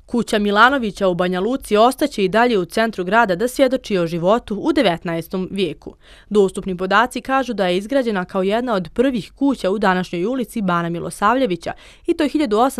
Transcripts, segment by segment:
Kuća Milanovića u Banja Luci ostaće i dalje u centru grada da svjedoči o životu u 19. vijeku. Dostupni podaci kažu da je izgrađena kao jedna od prvih kuća u današnjoj ulici Bana Milosavljevića i to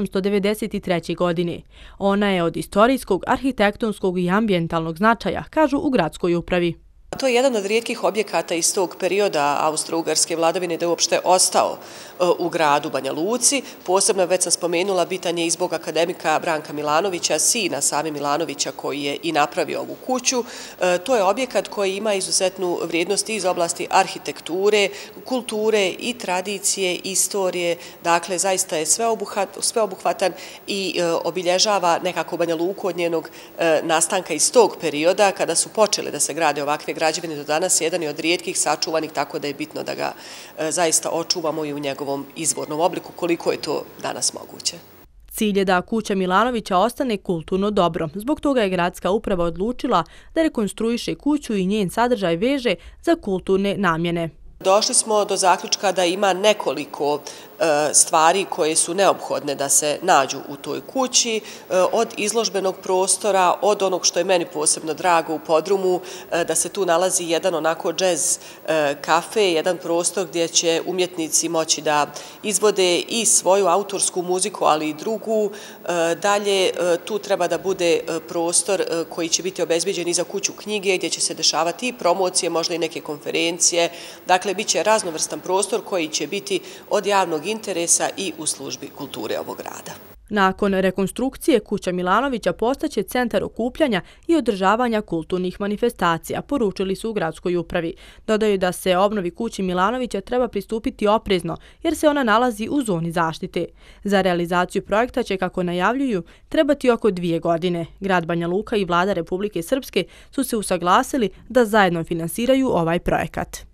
1893. godine. Ona je od istorijskog, arhitektonskog i ambijentalnog značaja, kažu u gradskoj upravi. To je jedan od rijetkih objekata iz tog perioda austro-ugarske vladavine da je uopšte ostao u gradu Banja Luci. Posebno, već sam spomenula, bitan je i zbog akademika Branka Milanovića, sina Save Milanovića koji je i napravio ovu kuću. To je objekat koji ima izuzetnu vrijednost iz oblasti arhitekture, kulture i tradicije, istorije. Dakle, zaista je sveobuhvatan i obilježava nekako Banja Luku od njenog nastanka iz tog perioda kada su počele da se grade ovakve građevine do danas, jedan je od rijetkih sačuvanih, tako da je bitno da ga zaista očuvamo i u njegovom izvornom obliku, koliko je to danas moguće. Cilj je da kuća Milanovića ostane kulturno dobro. Zbog toga je gradska uprava odlučila da rekonstruiše kuću i njen sadržaj veže za kulturne namjene. Došli smo do zaključka da ima nekoliko stvari koje su neophodne da se nađu u toj kući, od izložbenog prostora, od onog što je meni posebno drago u podrumu, da se tu nalazi jedan onako džez kafe, jedan prostor gdje će umjetnici moći da izvode i svoju autorsku muziku, ali i drugu. Dalje, tu treba da bude prostor koji će biti obezbeđen i za kuću knjige, gdje će se dešavati i promocije, možda i neke konferencije. Dakle, bit će raznovrstan prostor koji će biti od javnog interesa i u službi kulture ovog grada. Nakon rekonstrukcije, kuća Milanovića postaće centar okupljanja i održavanja kulturnih manifestacija, poručili su u gradskoj upravi. Dodaju da se obnovi kući Milanovića treba pristupiti oprezno, jer se ona nalazi u zoni zaštite. Za realizaciju projekta će, kako najavljuju, trebati oko 2 godine. Grad Banja Luka i vlada Republike Srpske su se usaglasili da zajedno finansiraju ovaj projekat.